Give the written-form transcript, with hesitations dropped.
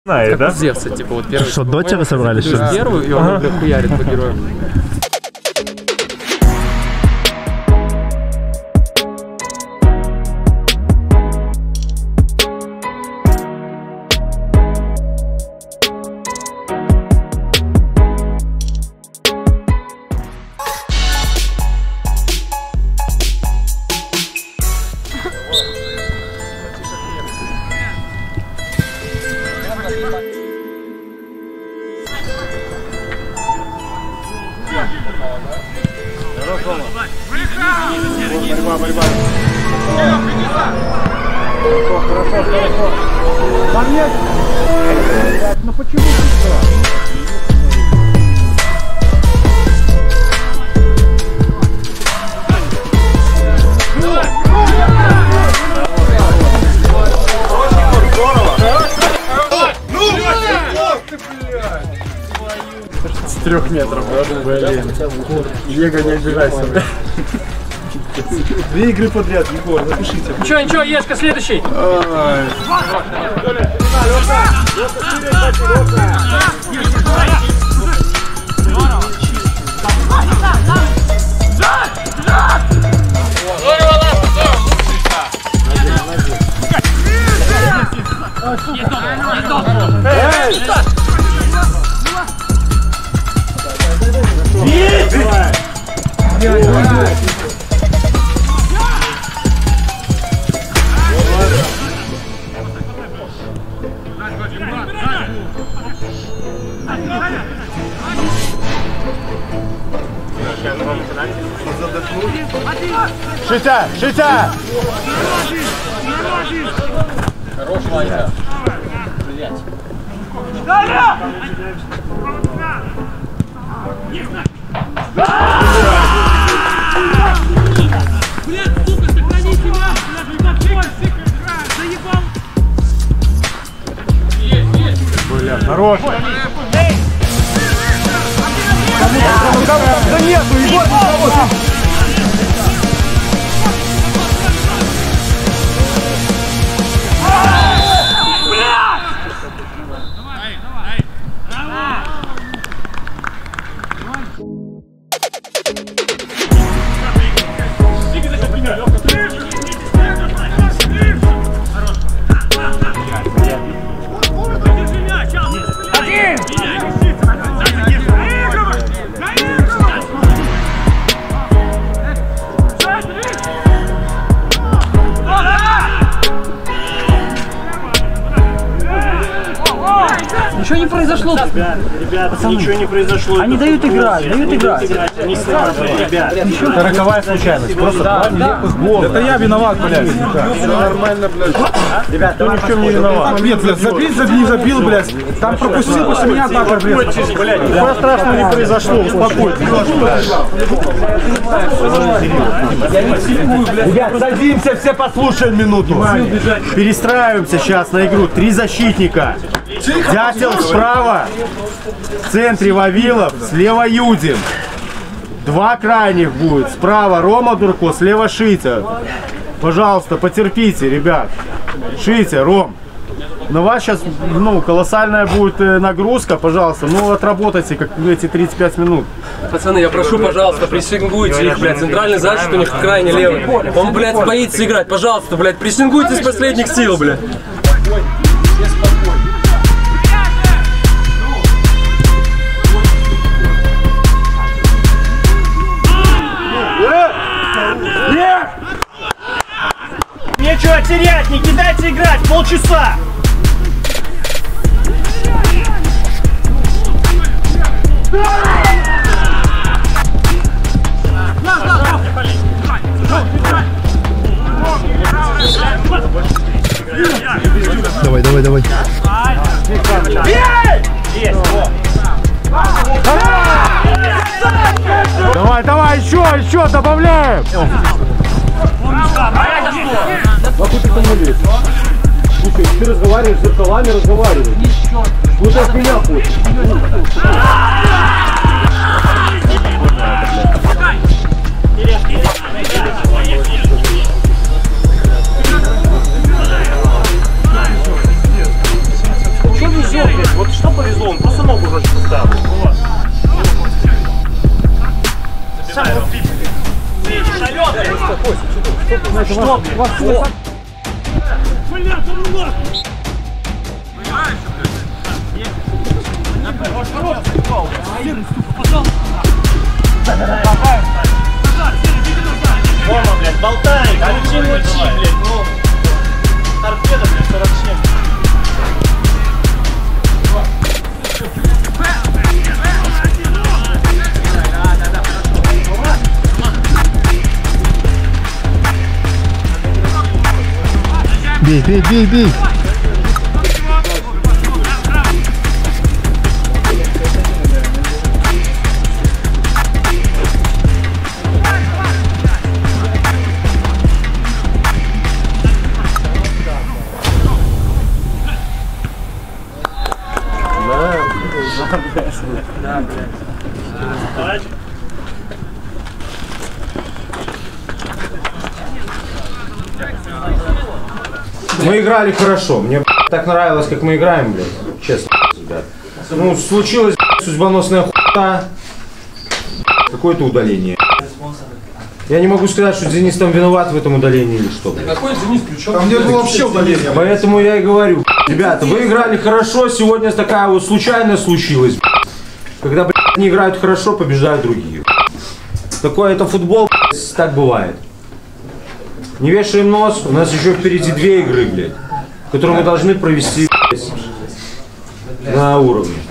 Как да? у Зевса, типа вот первый. Что, дотеры собрались? Что первый, и он хуярит по герою. Борьба. Хорошо. Там нет. Ну почему с 3 метров, блин. Его не обижайся, блин. 2 игры подряд, Егор, напишите. Ничего, Ешка, следующий. Шитя! Хорош, Ванька. Блядь, сука, сохрани себя! Заебал! Бля, хорош! Да нету, Егор, никого! Ничего не произошло. Ребята, ничего не произошло. Они дают играть. Не сразу, ребят. Это роковая случайность. Просто это я виноват, блядь. Все нормально, блядь. Ребят, кто ни в чем не виноват. Нет, блядь, забил, не забил, блядь. Там пропустил после меня так, блядь. Ничего страшного не произошло, успокойтесь. Ребят, садимся, все послушаем минуту. Перестраиваемся сейчас на игру. 3 защитника. Дятел справа, в центре Вавилов, слева Юдин. 2 крайних будет. Справа Рома Дурко, слева Шитя. Пожалуйста, потерпите, ребят. Шитя, Ром. На вас сейчас колоссальная будет нагрузка, пожалуйста. Отработайте как эти 35 минут. Пацаны, я прошу, пожалуйста, прессингуйте их, блядь. Центральный защит у них крайне левый. Он, блядь, боится играть. Пожалуйста, блядь, прессингуйте с последних сил, блядь. Нечего терять, не кидайте играть, полчаса. Давай. Давай, еще добавляем. Нахуй ты помолись? Слушай, ты разговариваешь с зеркалами, разговариваешь. Ну ты от меня хочешь. Что везет? все, блядь, вот что повезло, он просто ногу жестче поставил. Что, блядь? Рома, блядь, болтает, мучи, блядь, ну, торпеда, блядь, 47. Бей, бей, бей, бей. Мы играли хорошо. Мне так нравилось, как мы играем, блядь. Честно, ребят. Ну, случилась судьбоносная хуйня. Какое-то удаление. Я не могу сказать, что Денис там виноват в этом удалении или что. Какой Денис, причем? Там не было вообще удаления. Поэтому я и говорю, ребята, вы играли хорошо, сегодня такая вот случайность случилась. Когда, блядь, не играют хорошо, побеждают другие. Такое это футбол, так бывает. Не вешаем нос, у нас еще впереди 2 игры, блядь, которые мы должны провести, блядь, на уровне.